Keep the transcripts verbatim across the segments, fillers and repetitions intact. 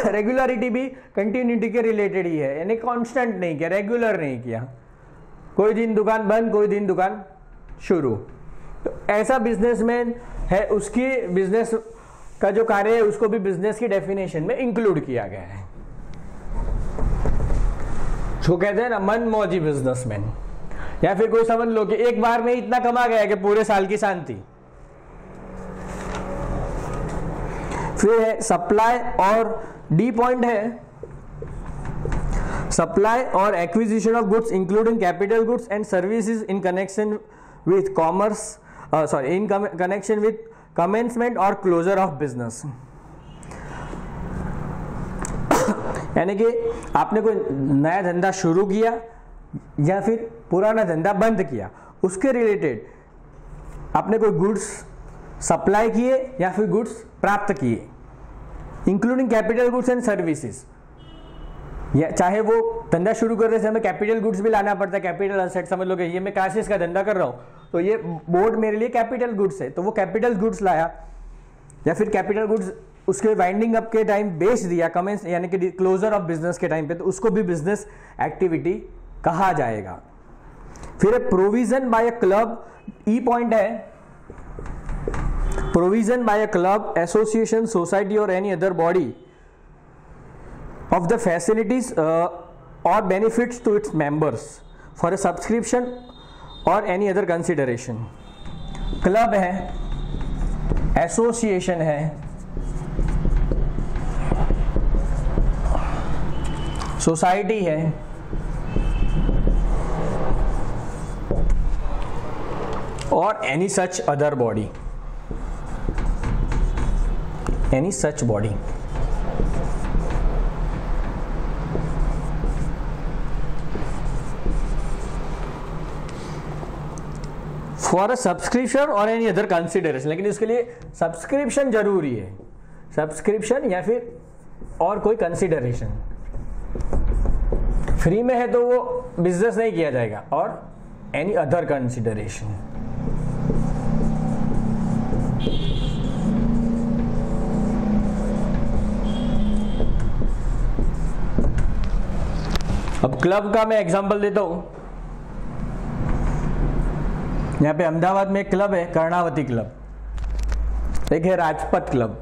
Regularity भी continuity के related ही है, यानी कांस्टेंट नहीं किया, रेगुलर नहीं किया, कोई दिन दुकान बंद कोई दिन दुकान शुरू। तो ऐसा बिजनेसमैन है, उसकी बिजनेस का जो कार्य है उसको भी बिजनेस की डेफिनेशन में इंक्लूड किया गया है। जो कहते हैं ना मनमौजी बिजनेसमैन, या फिर कोई समझ लो कि एक बार में इतना कमा गया कि पूरे साल की शांति। फिर है सप्लाई और डी पॉइंट है सप्लाई और acquisition of goods including capital goods and services in connection with commerce, sorry in connection with commencement और क्लोजर ऑफ बिजनेस। यानी कि आपने कोई नया धंधा शुरू किया या फिर पुराना धंधा बंद किया, उसके रिलेटेड आपने कोई गुड्स सप्लाई किए या फिर गुड्स प्राप्त किए, including capital goods and services. या चाहे वो धंधा शुरू कर रहे थे, हमें कैपिटल गुड्स भी लाना पड़ता है, कैपिटल असेट समझ लो कि ये मैं क्लासेस का धंधा कर रहा हूँ तो ये बोर्ड मेरे लिए कैपिटल गुड्स है, तो वो कैपिटल गुड्स लाया, या फिर कैपिटल गुड्स उसके वाइंडिंग अप के टाइम बेच दिया, कमेंस यानी कि क्लोजर ऑफ बिजनेस के टाइम पे, तो उसको भी बिजनेस एक्टिविटी कहा जाएगा। फिर provision by a club, E point है provision by a club, association, society और any other body of the facilities uh, or benefits to its members for a subscription or any other consideration। Club है, association है, society है, और any such other body, any such body. For a subscription और any other consideration, लेकिन इसके लिए subscription जरूरी है, सब्सक्रिप्शन या फिर और कोई कंसिडरेशन। फ्री में है तो वो बिजनेस नहीं किया जाएगा, और एनी अदर कंसिडरेशन। अब क्लब का मैं एग्जांपल देता हूं। यहाँ पे अहमदाबाद में एक क्लब है, कर्णावती क्लब, एक है राजपथ क्लब।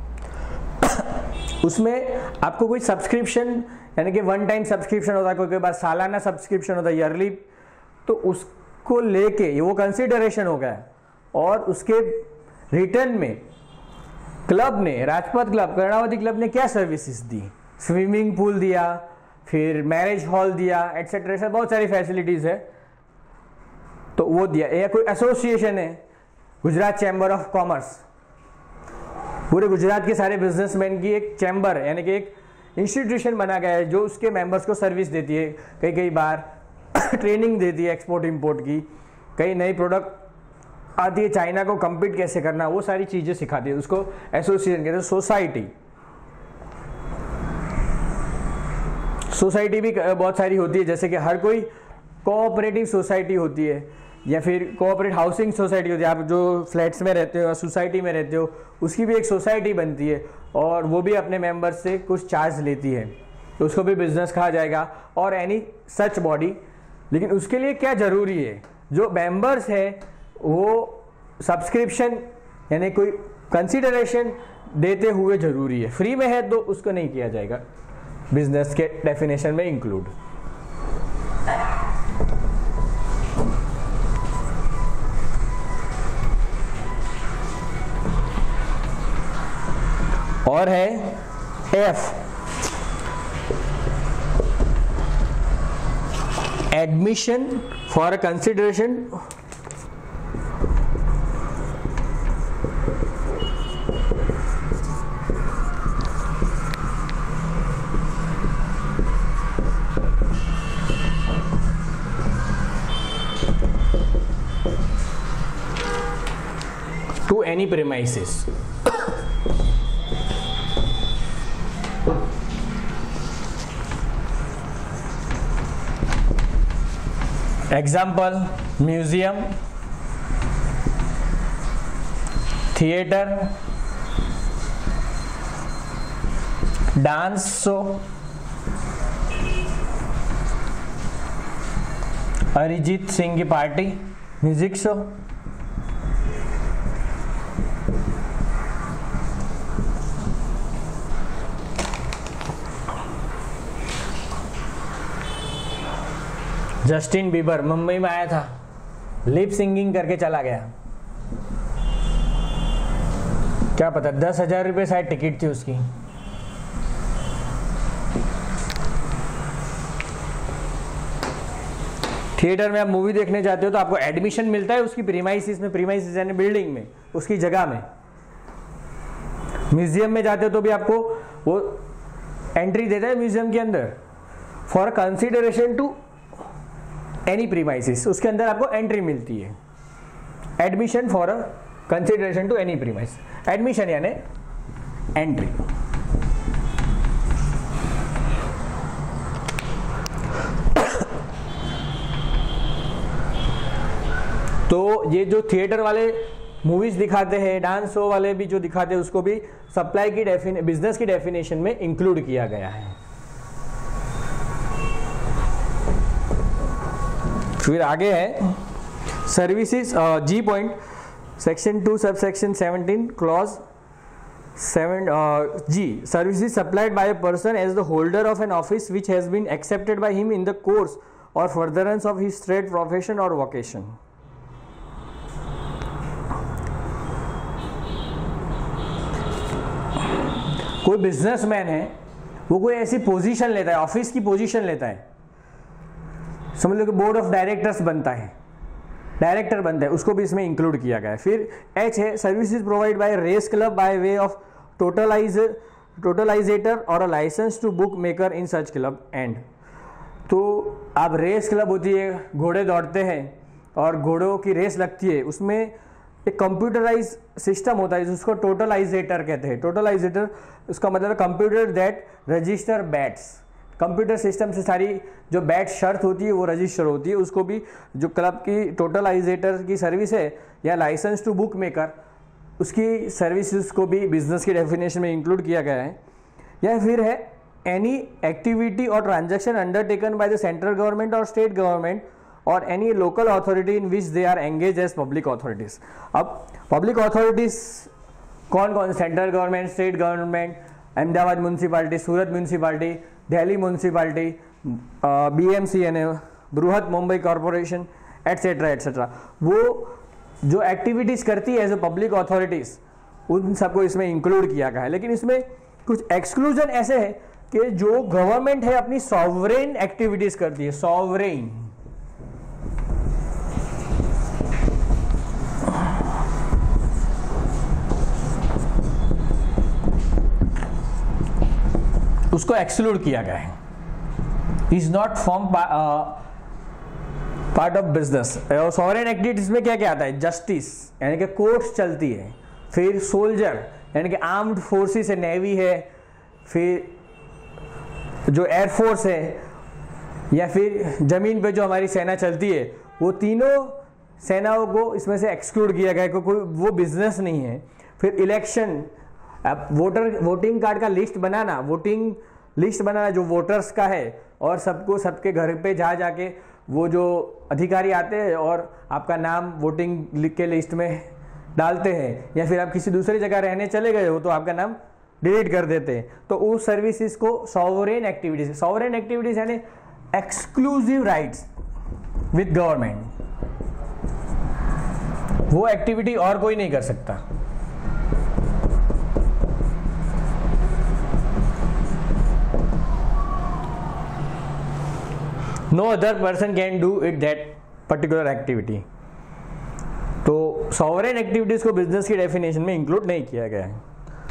उसमें आपको कोई सब्सक्रिप्शन यानी कि वन टाइम सब्सक्रिप्शन होता है, कोई कोई बार सालाना सब्सक्रिप्शन होता है, ईयरली, तो उसको लेके वो कंसिडरेशन हो गया, और उसके रिटर्न में क्लब ने, राजपथ क्लब, कर्णावती क्लब ने क्या सर्विसेज दी, स्विमिंग पूल दिया, फिर मैरिज हॉल दिया, एटसेट्रा, ऐसा बहुत सारी फैसिलिटीज है, तो वो दिया। या कोई एसोसिएशन है, गुजरात चैम्बर ऑफ कॉमर्स, पूरे गुजरात के सारे बिजनेसमैन की एक चैम्बर है, यानी कि एक इंस्टीट्यूशन बना गया है जो उसके मेंबर्स को सर्विस देती है, कई कई बार ट्रेनिंग देती है एक्सपोर्ट इंपोर्ट की, कई नई प्रोडक्ट आती है, चाइना को कम्पीट कैसे करना, वो सारी चीजें सिखाती है, उसको एसोसिएशन कहते हैं। सोसाइटी सोसाइटी भी बहुत सारी होती है, जैसे कि हर कोई कोऑपरेटिव सोसाइटी होती है, या फिर कोऑपरेटिव हाउसिंग सोसाइटी होती है, आप जो फ्लैट्स में रहते हो, सोसाइटी में रहते हो, उसकी भी एक सोसाइटी बनती है, और वो भी अपने मेंबर्स से कुछ चार्ज लेती है, तो उसको भी बिजनेस कहा जाएगा, और एनी सच बॉडी। लेकिन उसके लिए क्या जरूरी है, जो मेंबर्स है वो सब्सक्रिप्शन यानी कोई कंसिडरेशन देते हुए जरूरी है, फ्री में है तो उसको नहीं किया जाएगा बिजनेस के डेफिनेशन में इंक्लूड। और है F, admission for a consideration to any premises. Example, museum, theater, dance show, Arijit Singh की पार्टी, music show, Justin Bieber Mumbai में आया था, लिप सिंगिंग करके चला गया, क्या पता दस हजार रुपये शायद टिकट थी उसकी। थिएटर में आप मूवी देखने जाते हो तो आपको एडमिशन मिलता है उसकी प्रीमाइसिस में, प्रीमाइसिस यानी बिल्डिंग में, उसकी जगह में। म्यूजियम में जाते हो तो भी आपको वो एंट्री देता है म्यूजियम के अंदर, for consideration to any premises, उसके अंदर आपको एंट्री मिलती है। Admission for a consideration to any premise, admission यानी एंट्री। तो ये जो थिएटर वाले मूवीज दिखाते हैं, डांस शो वाले भी जो दिखाते हैं, उसको भी सप्लाई की डेफिने बिजनेस की डेफिनेशन में इंक्लूड किया गया है। फिर आगे है services, G point, section two sub section seventeen clause seven G, services supplied by a person as the holder of an office which has been accepted by him in the course और furtherance of his trade, profession और vocation. कोई businessman है, वो कोई ऐसी position लेता है, office की पोजीशन लेता है, समझ लो कि बोर्ड ऑफ डायरेक्टर्स बनता है, डायरेक्टर बनता है, उसको भी इसमें इंक्लूड किया गया है। फिर एच है services provide by race club by way of totalise totalisator और a licence to book maker in such club and. तो आप रेस क्लब होती है, घोड़े दौड़ते हैं और घोड़ों की रेस लगती है, उसमें एक कंप्यूटराइज सिस्टम होता है जिसको टोटलाइजेटर कहते हैं। टोटलाइजेटर उसका मतलब computer that register bets, computer system से सारी जो बैट शर्त होती है वो रजिस्टर होती है, उसको भी जो क्लब की टोटलाइजेटर की सर्विस है या लाइसेंस टू बुक मेकर, उसकी सर्विसेज को भी बिजनेस की डेफिनेशन में इंक्लूड किया गया है। या फिर है एनी एक्टिविटी और transaction undertaken by the central government और स्टेट गवर्नमेंट और any local authority in which they are engage as public authorities. अब पब्लिक अथॉरिटीज कौन कौन, central government, state government, Ahmedabad municipality, Surat municipality, Delhi municipality, BMC यानी Brihat Mumbai corporation, etcetera etcetera. वो जो activities करती है एज ए पब्लिक अथॉरिटीज, उन सबको इसमें इंक्लूड किया गया है। लेकिन इसमें कुछ एक्सक्लूजन ऐसे है कि जो गवर्नमेंट है अपनी सॉवरेन एक्टिविटीज करती है, सॉवरेन। उसको एक्सक्लूड किया गया है, is not form part of business. और सॉवरेन एक्टिविटीज में क्या क्या आता है, जस्टिस यानी कि कोर्ट्स चलती है, फिर सोल्जर यानी कि आर्म्ड फोर्सेस है, नेवी है, फिर जो एयरफोर्स है, या फिर जमीन पे जो हमारी सेना चलती है, वो तीनों सेनाओं को इसमें से एक्सक्लूड किया गया है, कोई वो बिजनेस नहीं है। फिर इलेक्शन, अब वोटर वोटिंग कार्ड का लिस्ट बनाना, वोटिंग लिस्ट बनाना जो वोटर्स का है, और सबको सबके घर पे जा जाके वो जो अधिकारी आते हैं और आपका नाम वोटिंग लिख के लिस्ट में डालते हैं, या फिर आप किसी दूसरी जगह रहने चले गए हो तो आपका नाम डिलीट कर देते हैं। तो उस सर्विसेज को सॉवरेन एक्टिविटीज, सॉवरेन एक्टिविटीज यानी एक्सक्लूसिव राइट्स विद गवर्नमेंट, वो एक्टिविटी और कोई नहीं कर सकता। No other person can do it that particular activity. तो सॉवरेन एक्टिविटीज को बिजनेस की डेफिनेशन में इंक्लूड नहीं किया गया है।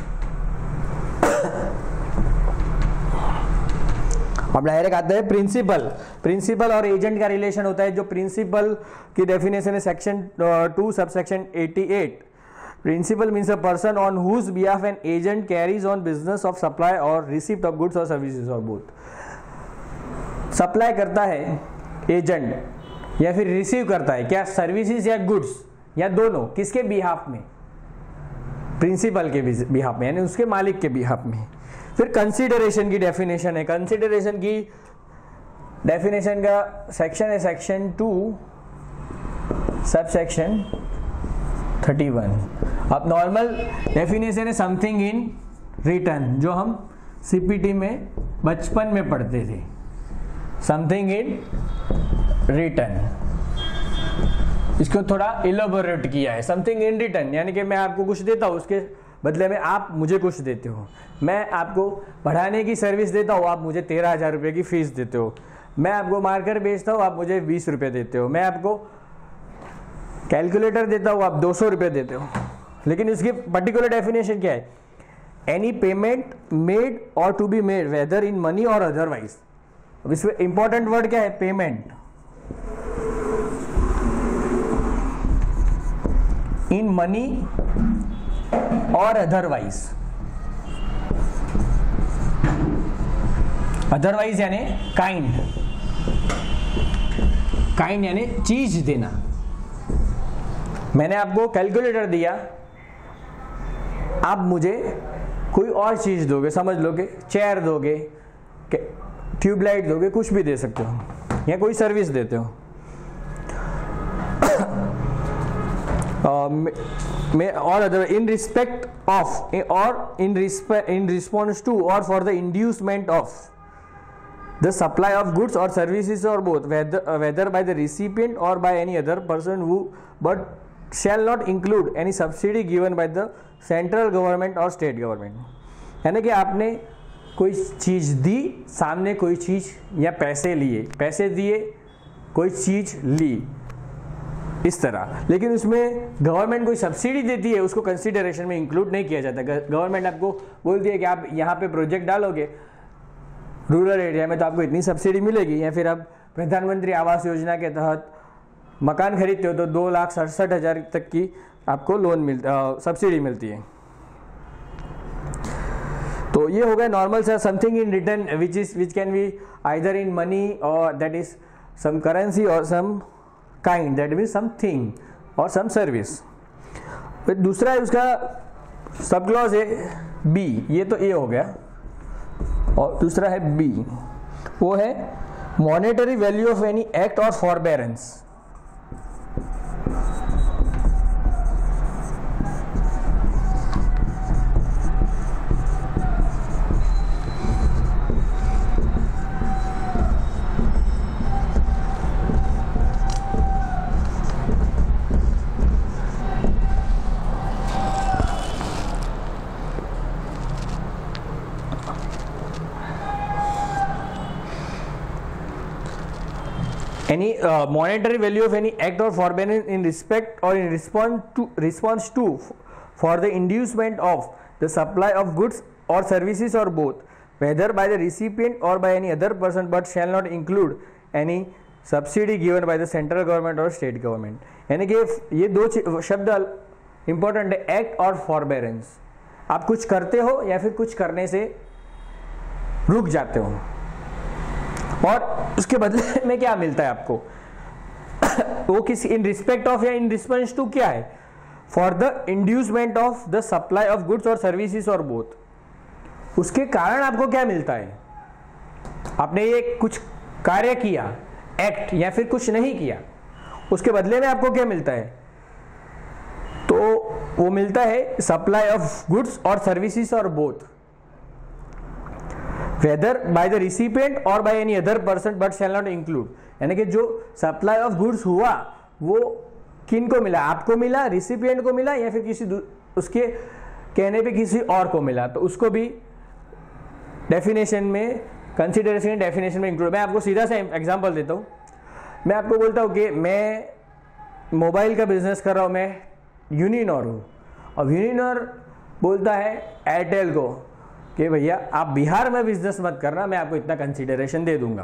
अब डायरेक्ट आता है प्रिंसिपल। प्रिंसिपल और एजेंट का रिलेशन होता है। जो प्रिंसिपल की डेफिनेशन है section two sub section eighty eight. Principal means a person on whose behalf an agent carries on business of supply और रिसीप्ट ऑफ गुड्स और सर्विसेज और बोथ। सप्लाई करता है एजेंट या फिर रिसीव करता है क्या, सर्विसेज या गुड्स, या दोनों, किसके बिहाफ में, प्रिंसिपल के बिहाफ में यानी उसके मालिक के बिहाफ में। फिर कंसीडरेशन की डेफिनेशन है, कंसीडरेशन की डेफिनेशन का सेक्शन है section two sub section thirty one. अब नॉर्मल डेफिनेशन है समथिंग इन रिटर्न, जो हम सीपीटी में बचपन में पढ़ते थे, समथिंग इन रिटर्न। इसको थोड़ा इलेबोरेट किया है, समथिंग इन रिटर्न यानी कि मैं आपको कुछ देता हूँ, उसके बदले में आप मुझे कुछ देते हो। मैं आपको पढ़ाने की सर्विस देता हूँ, आप मुझे तेरह हजार रुपये की फीस देते हो। मैं आपको मार्कर बेचता हूँ, आप मुझे बीस रुपये देते हो। मैं आपको कैलकुलेटर देता हूँ, आप दो सौ रुपये देते हो। लेकिन इसकी पर्टिकुलर डेफिनेशन क्या है? एनी पेमेंट मेड और to be made whether in money और अदरवाइज। अब इसमें इंपॉर्टेंट वर्ड क्या है? पेमेंट। इन मनी और अदरवाइज। अदरवाइज यानी काइंड, काइंड यानी चीज देना। मैंने आपको कैलकुलेटर दिया, आप मुझे कोई और चीज दोगे, समझ लो कि चेयर दोगे, ट्यूबलाइट दोगे, कुछ भी दे सकते हो, या कोई सर्विस देते हो। में और अदर इन रिस्पेक्ट ऑफ और in respect in response to और for the inducement of the supply of goods और सर्विसेज और both whether by the recipient और by any other person who but shall not include any subsidy given by the central government or state government। यानी कि आपने कोई चीज़ दी, सामने कोई चीज़ या पैसे लिए, पैसे दिए, कोई चीज़ ली, इस तरह। लेकिन उसमें गवर्नमेंट कोई सब्सिडी देती है, उसको कंसिडरेशन में इंक्लूड नहीं किया जाता। गवर्नमेंट आपको बोलती है कि आप यहाँ पे प्रोजेक्ट डालोगे रूरल एरिया में तो आपको इतनी सब्सिडी मिलेगी, या फिर आप प्रधानमंत्री आवास योजना के तहत मकान खरीदते हो तो दो लाख सड़सठ हजार तक की आपको लोन मिल सब्सिडी मिलती है। तो ये हो गया नॉर्मल सा something in return which is which can be either in money और दैट इज सम करेंसी और some kind that mean something और सम सर्विस। फिर दूसरा है उसका सब क्लॉज है बी, ये तो ए हो गया, और दूसरा है बी, वो है monetary value of any act और forbearance. Any uh, monetary value of any act or forbearance in respect or in response to response to for the inducement of the supply of goods or services or both, whether by the recipient or by any other person, but shall not include any subsidy given by the central government or state government। यानी कि ये दो शब्द important है, act और forbearance. आप कुछ करते हो या फिर कुछ करने से रुक जाते हो, और उसके बदले में क्या मिलता है आपको? वो किस इन रिस्पेक्ट ऑफ या इन रिस्पॉन्स टू क्या है? For the inducement of the supply of goods और सर्विसेज और बोथ। उसके कारण आपको क्या मिलता है? आपने ये कुछ कार्य किया, एक्ट, या फिर कुछ नहीं किया, उसके बदले में आपको क्या मिलता है? तो वो मिलता है सप्लाई ऑफ गुड्स और सर्विसेज और both, whether by the recipient और by any other person but shall not include. यानी कि जो सप्लाई ऑफ गुड्स हुआ वो किन को मिला? आपको मिला, रिसिपिएंट को मिला, या फिर किसी उसके कहने पे किसी और को मिला, तो उसको भी डेफिनेशन में, कंसिडरेशन डेफिनेशन में इंक्लूड। मैं आपको सीधा सा एग्जांपल देता हूँ। मैं आपको बोलता हूँ कि मैं मोबाइल का बिजनेस कर रहा हूँ, मैं यूनिनॉर हूँ, और यूनिनॉर बोलता है एयरटेल को कि भैया आप बिहार में बिजनेस मत करना, मैं आपको इतना कंसीडरेशन दे दूंगा।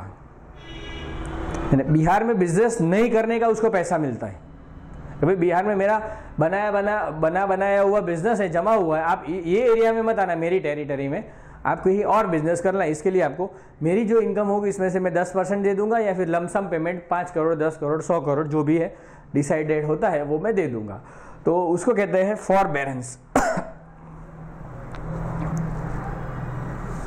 बिहार में बिजनेस नहीं करने का उसको पैसा मिलता है। भाई बिहार में मेरा बनाया बना बना बनाया हुआ बिजनेस है, जमा हुआ है, आप ये एरिया में मत आना, मेरी टेरिटरी में, आप कहीं और बिजनेस करना। इसके लिए आपको मेरी जो इनकम होगी इसमें से मैं दस परसेंट दे दूंगा, या फिर लमसम पेमेंट पाँच करोड़ दस करोड़ सौ करोड़ जो भी है डिसाइडेड होता है वो मैं दे दूंगा। तो उसको कहते हैं फॉरबेरेंस।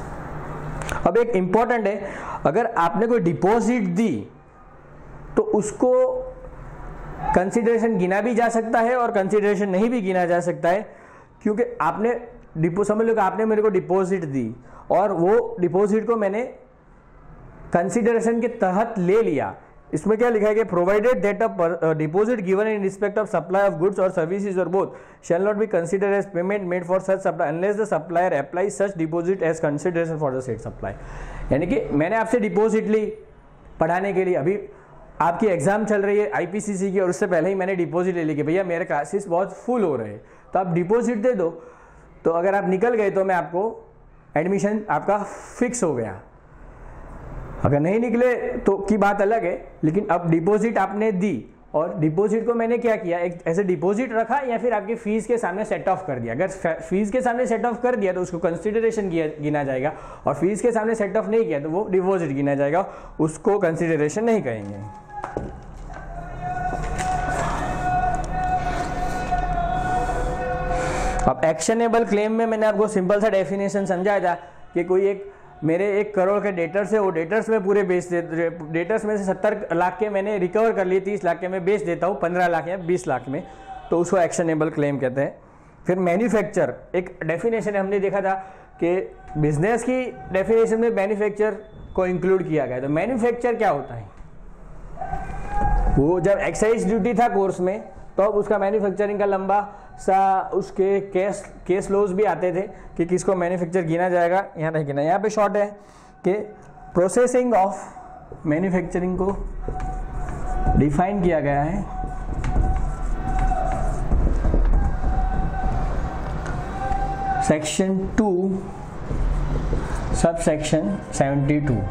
अब एक इंपॉर्टेंट है, अगर आपने कोई डिपॉजिट दी तो उसको कंसिडरेशन गिना भी जा सकता है और कंसिडरेशन नहीं भी गिना जा सकता है, क्योंकि आपने डिपो समझ लो कि आपने मेरे को डिपॉजिट दी और वो डिपॉजिट को मैंने कंसिडरेशन के तहत ले लिया। इसमें क्या लिखा है कि provided that a deposit given in respect of supply of goods और सर्विसेज और both shall not be considered as payment made for such supply unless the supplier apply such deposit as consideration for the said supply. यानी कि मैंने आपसे deposit ली पढ़ाने के लिए, अभी आपकी एग्जाम चल रही है आईपीसीसी की और उससे पहले ही मैंने डिपॉजिट ले ली कि भैया मेरे क्लासेस बहुत फुल हो रहे हैं, तो आप डिपॉजिट दे दो। तो अगर आप निकल गए तो मैं आपको एडमिशन आपका फिक्स हो गया, अगर नहीं निकले तो की बात अलग है। लेकिन अब डिपॉजिट आपने दी और डिपॉजिट को मैंने क्या किया, एक ऐसे डिपॉजिट रखा या फिर आपकी फीस के सामने सेट ऑफ कर दिया। अगर फीस के सामने सेट ऑफ कर दिया तो उसको कंसिडरेशन गिना जाएगा, और फीस के सामने सेट ऑफ नहीं किया तो वो डिपॉजिट गिना जाएगा, उसको कंसिडरेशन नहीं कहेंगे। अब एक्शनेबल क्लेम में मैंने आपको सिंपल सा डेफिनेशन समझाया था कि कोई एक मेरे एक करोड़ के डेटर्स है, वो डेटर्स में पूरे बेच दे, डेटर्स में से सत्तर लाख के मैंने रिकवर कर लिए, तीस लाख के मैं बेच देता हूँ पंद्रह लाख या बीस लाख में, तो उसको एक्शनेबल क्लेम कहते हैं। फिर मैन्युफैक्चर, एक डेफिनेशन हमने देखा था कि बिजनेस की डेफिनेशन में मैन्युफैक्चर को इंक्लूड किया गया। तो मैन्युफैक्चर क्या होता है, वो जब एक्साइज ड्यूटी था कोर्स में तो अब उसका मैन्युफैक्चरिंग का लंबा सा उसके केस केस लॉज भी आते थे कि किसको मैन्युफैक्चर गिना जाएगा, यहाँ नहीं गिना। यहाँ पे शॉर्ट है कि प्रोसेसिंग ऑफ मैन्युफैक्चरिंग को डिफाइन किया गया है section two sub section seventy two.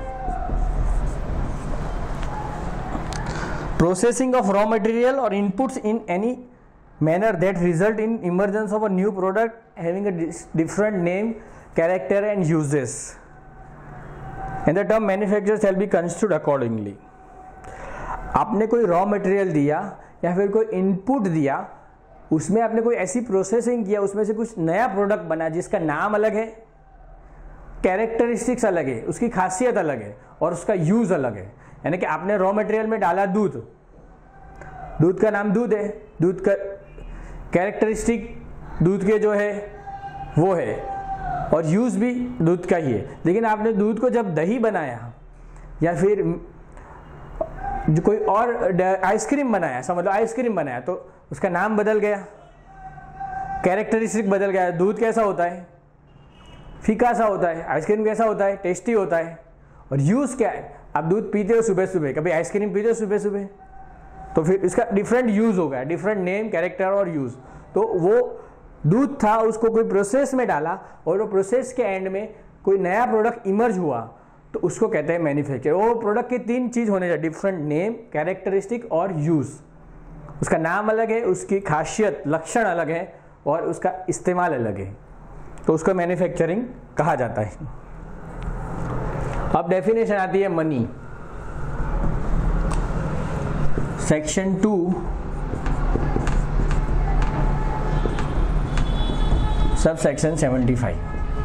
Processing of raw material or inputs in any manner that result in emergence of a new product having a different name, character and uses, and the term manufacturer shall be construed accordingly। आपने कोई raw material दिया या फिर कोई input दिया, उसमें आपने कोई ऐसी प्रोसेसिंग किया, उसमें से कुछ नया प्रोडक्ट बना जिसका नाम अलग है, कैरेक्टरिस्टिक्स अलग है, उसकी खासियत अलग है और उसका यूज अलग है। यानी कि आपने रॉ मटेरियल में डाला दूध, दूध का नाम दूध है, दूध का कैरेक्टरिस्टिक दूध के जो है वो है और यूज भी दूध का ही है। लेकिन आपने दूध को जब दही बनाया या फिर जो कोई और आइसक्रीम बनाया, समझ लो आइसक्रीम बनाया, तो उसका नाम बदल गया, कैरेक्टरिस्टिक बदल गया। दूध कैसा होता है, फीका सा होता है, आइसक्रीम कैसा होता है, टेस्टी होता है। और यूज क्या है, आप दूध पीते हो सुबह सुबह, कभी आइसक्रीम पीते हो सुबह सुबह, तो फिर इसका डिफरेंट यूज होगा, डिफरेंट नेम, कैरेक्टर और यूज। तो वो दूध था, उसको कोई प्रोसेस में डाला और वो प्रोसेस के एंड में कोई नया प्रोडक्ट इमर्ज हुआ, तो उसको कहते हैं मैन्युफैक्चर। वो प्रोडक्ट की तीन चीज होने चाहिए, डिफरेंट नेम, कैरेक्टरिस्टिक और यूज। उसका नाम अलग है, उसकी खासियत लक्षण अलग है और उसका इस्तेमाल अलग है, तो उसको मैन्युफैक्चरिंग कहा जाता है। अब डेफिनेशन आती है money, section two sub section seventy five.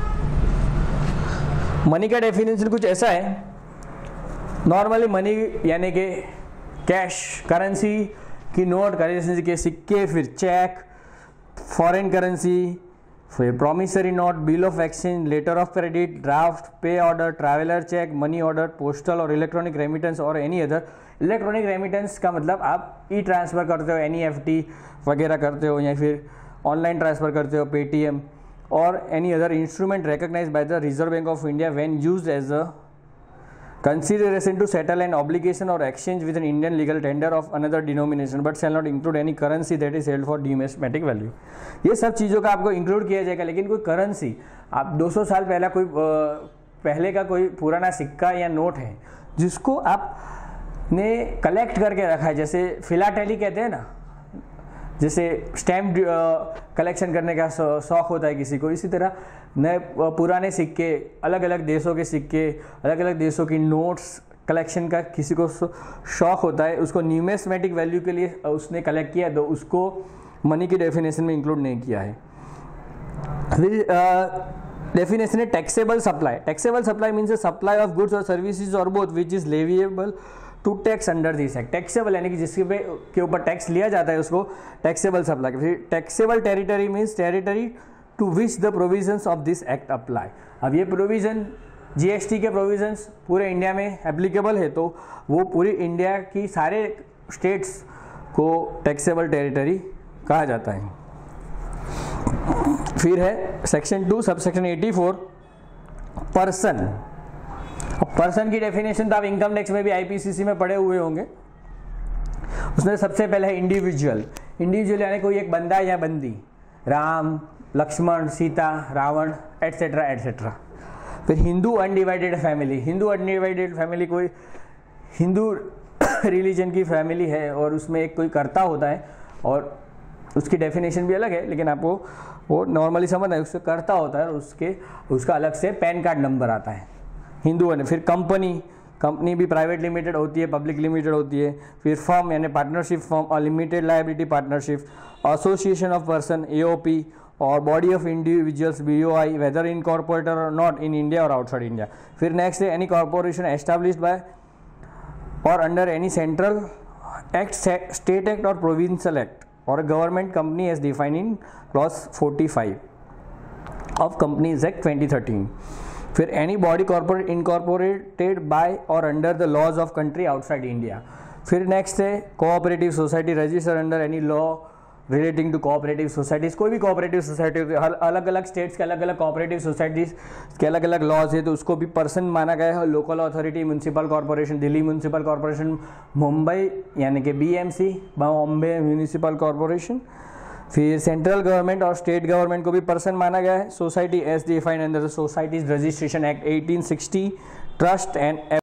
Money का डेफिनेशन कुछ ऐसा है, नॉर्मली मनी यानी कि कैश, करेंसी की नोट, करेंसी के सिक्के, फिर चेक, फॉरेन करेंसी, फिर promissory note, bill of exchange, letter of credit, draft, pay order, traveller cheque, money order, postal और इलेक्ट्रॉनिक रेमिटेंस और एनी अदर। इलेक्ट्रॉनिक रेमिटेंस का मतलब आप ई ट्रांसफ़र करते हो, एन ई एफ टी वगैरह करते हो, या फिर ऑनलाइन ट्रांसफ़र करते हो, पेटीएम और any other instrument recognised by the Reserve Bank of India when used as a consideration to settle an obligation or exchange with an Indian legal tender of another denomination but shall not include any currency that is held for numismatic value। ये सब चीज़ों का आपको include किया जाएगा, लेकिन कोई currency, आप दो सौ साल पहला कोई पहले का कोई पुराना सिक्का या नोट है जिसको आपने कलेक्ट करके रखा है, जैसे फिलाटेली कहते हैं ना, जैसे स्टैम्प कलेक्शन करने का शौक होता है किसी को, इसी तरह नए पुराने सिक्के, अलग अलग देशों के सिक्के, अलग अलग देशों की नोट्स कलेक्शन का किसी को शौक होता है, उसको न्यूमिस्मेटिक वैल्यू के लिए उसने कलेक्ट किया, तो उसको मनी की डेफिनेशन में इंक्लूड नहीं किया है। फिर डेफिनेशन है taxable supply. Taxable supply means a supply of goods और सर्विसेज और both which is leviable to tax under this act. Taxable यानी कि जिसके पे के ऊपर टैक्स लिया जाता है उसको टैक्सेबल सप्लाई. फिर taxable territory means territory to which the provisions of this act apply. अब ये प्रोविजन जीएसटी के प्रोविजंस पूरे इंडिया में एप्लीकेबल है, तो वो पूरी इंडिया की सारे स्टेट्स को टैक्सेबल टेरिटरी कहा जाता है. फिर है section two sub section eighty four person. Person की डेफिनेशन तो आप इनकम टैक्स में भी आईपीसीसी में पढ़े हुए होंगे. उसमें सबसे पहले है इंडिविजुअल. इंडिविजुअल यानी कोई एक बंदा या बंदी, राम, लक्ष्मण, सीता, रावण एटसेट्रा एटसेट्रा. फिर Hindu undivided family. Hindu undivided family कोई हिंदू रिलीजन की फैमिली है और उसमें एक कोई कर्ता होता है और उसकी डेफिनेशन भी अलग है, लेकिन आपको वो नॉर्मली समझना है. उससे कर्ता होता है और उसके उसका अलग से पैन कार्ड नंबर आता है. हिंदू है. फिर कंपनी. कंपनी भी प्राइवेट लिमिटेड होती है, पब्लिक लिमिटेड होती है. फिर फर्म यानी पार्टनरशिप फर्म और limited liability partnership. Association of person AOP और body of individuals BOI whether incorporated और नॉट इन इंडिया और आउटसाइड इंडिया. फिर नेक्स्ट है एनी कॉर्पोरेशन एस्टैब्लिश्ड बाय और under any central act, state act और provincial act और government company as defined in clause forty five of companies act twenty thirteen. फिर any body corporate incorporated by और under the laws of country outside India. फिर next है cooperative society register under any law relating to cooperative societies. कोई भी cooperative society, अलग अलग states के अलग अलग कोऑपरेटिव सोसाइटीज के अलग अलग लॉज है, तो उसको भी पर्सन माना गया है. Local authority, municipal corporation, Delhi municipal corporation, Mumbai यानी कि बीएमसी बॉम्बे म्यूनिसिपल कॉर्पोरेशन. फिर सेंट्रल गवर्नमेंट और स्टेट गवर्नमेंट को भी पर्सन माना गया है. Society as defined under the societies registration act eighteen sixty, trust and